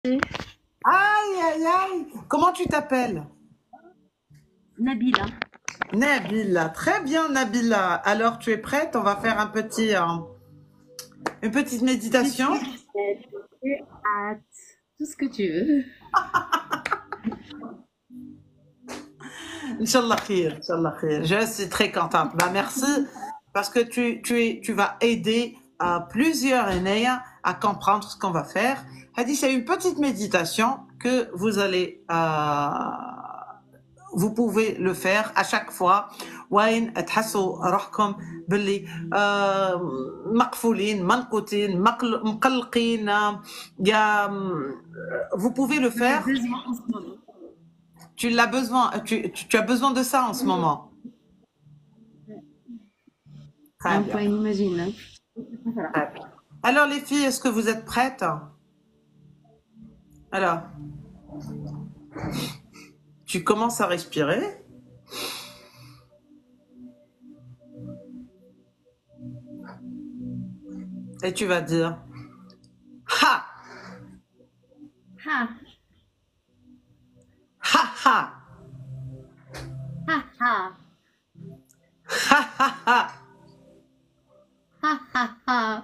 Aïe, aïe, aïe. Comment tu t'appelles? Nabila. Nabila. Très bien, Nabila. Alors, tu es prête? On va faire une petite Je méditation. suis prête. J'ai hâte. Tout ce que tu veux. Inch'Allah khir, Inch'Allah khir. Je suis très contente. Bah, merci parce que tu vas aider plusieurs aînés à comprendre ce qu'on va faire. Hadi, c'est une petite méditation que vous pouvez le faire à chaque fois وين تحسوا روحكم باللي مقفولين منقوتين مقلقين يا vous pouvez le J'en ai faire. besoin en ce moment. Tu as besoin de ça en ce moment. Très On bien. peut imaginer. Voilà. Très bien. Alors les filles, est-ce que vous êtes prêtes? Alors, tu commences à respirer et tu vas dire ha Ha, ha ha ha, ha, ha ha ha ha, ha, ha.